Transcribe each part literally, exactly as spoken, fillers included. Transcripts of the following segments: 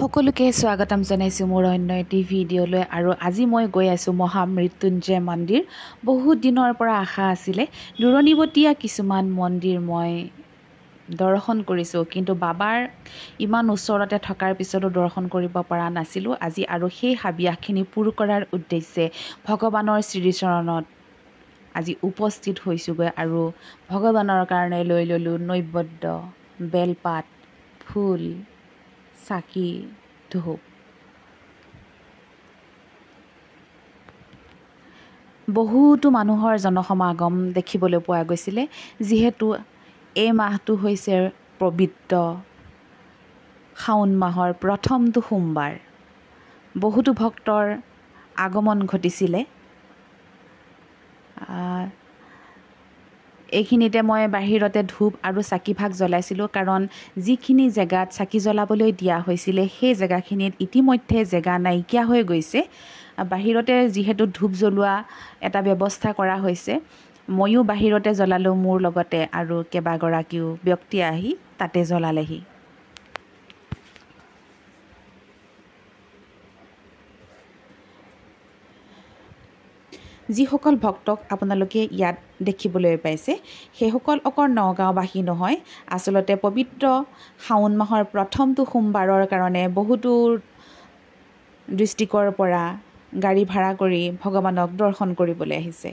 সকলোকে স্বাগতম জনাইছো মোৰ অন্য এটি ভিডিঅ'লৈ আৰু আজি মই গৈ আছো মহামৃত্যুঞ্জয় মন্দিৰ। বহুত দিনৰ পৰা আশা আছিলে দূৰণিবতীয়া কিছুমান মন্দিৰ মই দৰ্শন কৰিছো, কিন্তু বাবাৰ ইমান ওচৰতে থকাৰ পিছতো দৰ্শন কৰিব পৰা নাছিলো। আজি আৰু সেই হাবিয়াসখিনি পূৰ কৰাৰ উদ্দেশ্যে ভগৱানৰ শ্ৰীচৰণত আজি উপস্থিত হৈছোগৈ আৰু ভগৱানৰ কাৰণে লৈ ললো নৈবদ্য, বেলপাত, ফুল, চাকি, ধূপ। বহুতো মানুহৰ জনসমাগম দেখিবলৈ পোৱা গৈছিলে, যিহেতু এই মাহটো হৈছে পবিত্ৰ শাওণ মাহৰ প্ৰথমটো সোমবাৰ। বহুতো ভক্তৰ আগমন ঘটিছিলে। এইখিনিতে মই বাহিৰতে ধূপ আৰু চাকি ভাগ জ্বলাইছিলোঁ, কাৰণ যিখিনি জেগাত চাকি জ্বলাবলৈ দিয়া হৈছিলে সেই জেগাখিনিত ইতিমধ্যে জেগা নাইকিয়া হৈ গৈছে। বাহিৰতে যিহেতু ধূপ জ্বলোৱা এটা ব্যৱস্থা কৰা হৈছে, ময়ো বাহিৰতে জ্বলালোঁ মোৰ লগতে, আৰু কেইবাগৰাকীও ব্যক্তি আহি তাতে জ্বলালেহি। যিসকল ভক্তক আপোনালোকে ইয়াত দেখিবলৈ পাইছে সেইসকল অকল নগাঁওবাসী নহয়, আচলতে পবিত্ৰ শাওণ মাহৰ প্ৰথমটো সোমবাৰৰ কাৰণে বহুতো ডিষ্ট্ৰিক্টৰ পৰা গাড়ী ভাড়া কৰি ভগৱানক দৰ্শন কৰিবলৈ আহিছে।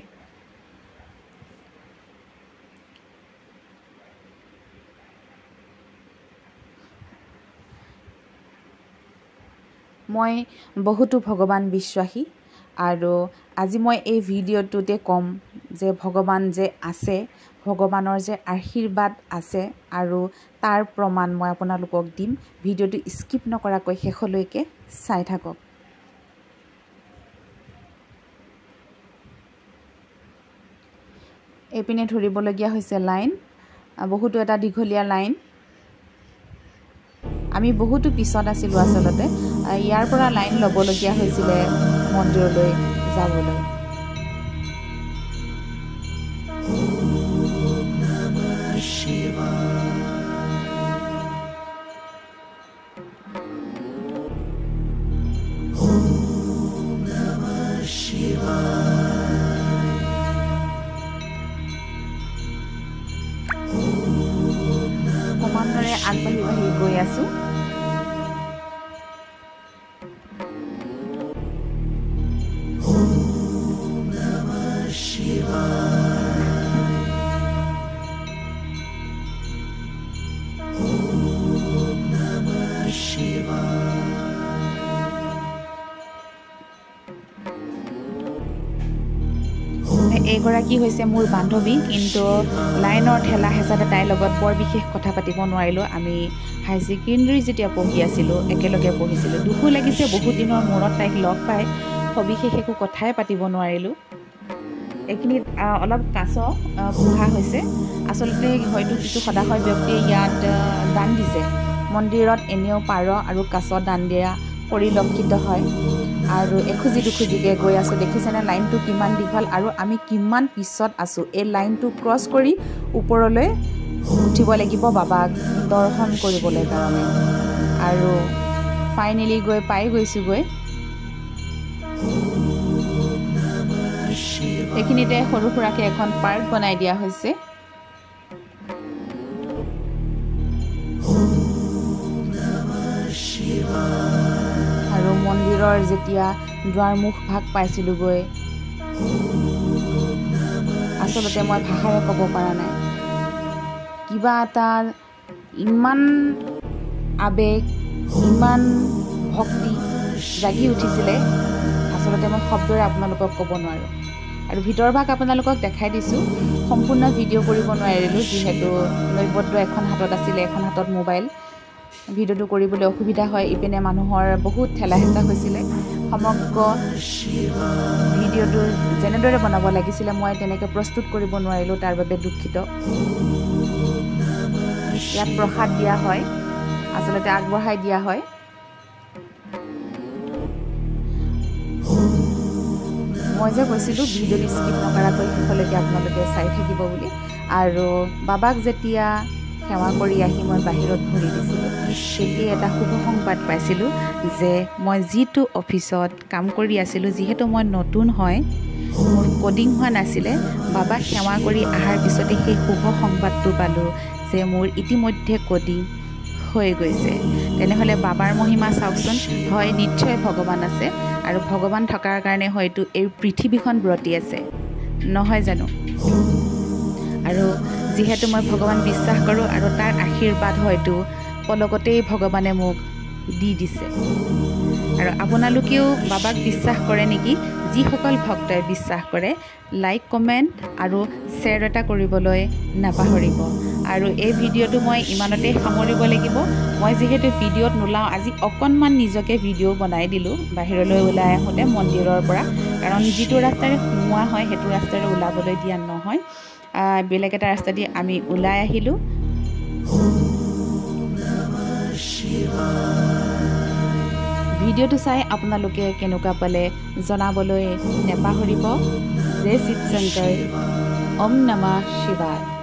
মই বহুতো ভগৱান বিশ্বাসী, আৰু আজি মই এই ভিডিঅ'টোতে ক'ম যে ভগৱান যে আছে, ভগৱানৰ যে আশীৰ্বাদ আছে, আৰু তাৰ প্ৰমাণ মই আপোনালোকক দিম। ভিডিঅ'টো স্কিপ নকৰাকৈ শেষলৈকে চাই থাকক। এইপিনে ধৰিবলগীয়া হৈছে লাইন, বহুতো এটা দীঘলীয়া লাইন। আমি বহুতো পিছত আছিলোঁ, আচলতে ইয়াৰ পৰা লাইন ল'বলগীয়া হৈছিলে মন্দিৰলৈ যাবলৈ। ক্ৰমান্বয়ে আগবাঢ়ি বাঢ়ি গৈ আছোঁ। এইগৰাকী হৈছে মোৰ বান্ধৱী, কিন্তু লাইনৰ ঠেলা হেঁচাতে তাইৰ লগত বৰ বিশেষ কথা পাতিব নোৱাৰিলোঁ। আমি হাই ছেকেণ্ডেৰী যেতিয়া পঢ়ি আছিলোঁ একেলগে পঢ়িছিলোঁ। দুখো লাগিছে বহুত দিনৰ মূৰত তাইক লগ পাই সবিশেষ একো কথাই পাতিব নোৱাৰিলোঁ। এইখিনিত অলপ কাছ পোহা হৈছে। আচলতে হয়তো কিছু সদাশয় ব্যক্তিয়ে ইয়াত দান দিছে। মন্দিৰত এনেও পাৰ আৰু কাছ দান দিয়া পৰিলক্ষিত হয়, আৰু এখুজি দুখুজিকৈ গৈ আছোঁ। দেখিছেনে লাইনটো কিমান দীঘল, আৰু আমি কিমান পিছত আছোঁ। এই লাইনটো ক্ৰছ কৰি ওপৰলৈ উঠিব লাগিব বাবাক দৰ্শন কৰিবলৈ কাৰণে, আৰু ফাইনেলি গৈ পাই গৈছোঁগৈ। এইখিনিতে সৰু সুৰাকৈ এখন পাৰ্ক বনাই দিয়া হৈছে। আৰু মন্দিৰৰ যেতিয়া দুৱাৰমুখ ভাগ পাইছিলোঁগৈ, আচলতে মই ভাষাৰে ক'ব পৰা নাই। কিবা এটা ইমান আৱেগ, ইমান ভক্তি জাগি উঠিছিলে, আচলতে মই শব্দৰে আপোনালোকক ক'ব নোৱাৰোঁ। আৰু ভিতৰ ভাগ আপোনালোকক দেখাই দিছোঁ। সম্পূৰ্ণ ভিডিঅ' কৰিব নোৱাৰিলোঁ, যিহেতু নৈবদ্য এখন হাতত আছিলে, এখন হাতত মোবাইল। ভিডিঅ'টো কৰিবলৈ অসুবিধা হয়। ইপিনে মানুহৰ বহুত ঠেলা হেঁচা হৈছিলে। সমগ্ৰ ভিডিঅ'টো যেনেদৰে বনাব লাগিছিলে মই তেনেকৈ প্ৰস্তুত কৰিব নোৱাৰিলোঁ, তাৰ বাবে দুখিত। ইয়াত প্ৰসাদ দিয়া হয়, আচলতে আগবঢ়াই দিয়া হয়। মই যে কৈছিলোঁ ভিডিঅ'টো স্কিপ নকৰাকৈ শেষলৈকে আপোনালোকে চাই থাকিব বুলি। আৰু বাবাক যেতিয়া সেৱা কৰি আহি মই বাহিৰত ঘূৰি দিছিলোঁ তেতিয়া এটা শুভ সংবাদ পাইছিলোঁ যে মই যিটো অফিচত কাম কৰি আছিলোঁ যিহেতু মই নতুন হয় মোৰ কোডিং হোৱা নাছিলে বাবাক সেৱা কৰি অহাৰ পিছতে সেই শুভ সংবাদটো পালোঁ যে মোৰ ইতিমধ্যে কোডিং হৈ গৈছে তেনেহ'লে বাবাৰ মহিমা চাওকচোন হয় নিশ্চয় ভগৱান আছে আৰু ভগৱান থকাৰ কাৰণে হয়তো এই পৃথিৱীখন ব্ৰতি আছে নহয় জানো আৰু যিহেতু মই ভগৱান বিশ্বাস কৰোঁ আৰু তাৰ আশীৰ্বাদ হয়তো পলকতেই ভগৱানে মোক দি দিছে আৰু আপোনালোকেও বাবাক বিশ্বাস কৰে নেকি যিসকল ভক্তই বিশ্বাস কৰে লাইক কমেণ্ট আৰু শ্বেয়াৰ এটা কৰিবলৈ নাপাহৰিব আৰু এই ভিডিঅ'টো মই ইমানতে সামৰিব লাগিব মই যিহেতু ভিডিঅ'ত নোলাওঁ আজি অকণমান নিজকে ভিডিঅ' বনাই দিলোঁ বাহিৰলৈ ওলাই আহোঁতে মন্দিৰৰ পৰা কাৰণ যিটো ৰাস্তাৰে সোমোৱা হয় সেইটো ৰাস্তাৰে ওলাবলৈ দিয়া নহয় বেলেগ এটা ৰাস্তা দি আমি ওলাই আহিলোঁ ভিডিঅ'টো চাই আপোনালোকে কেনেকুৱা পালে জনাবলৈ নাপাহৰিব জয় শিৱ শংকৰ ওম নমঃ শিৱায়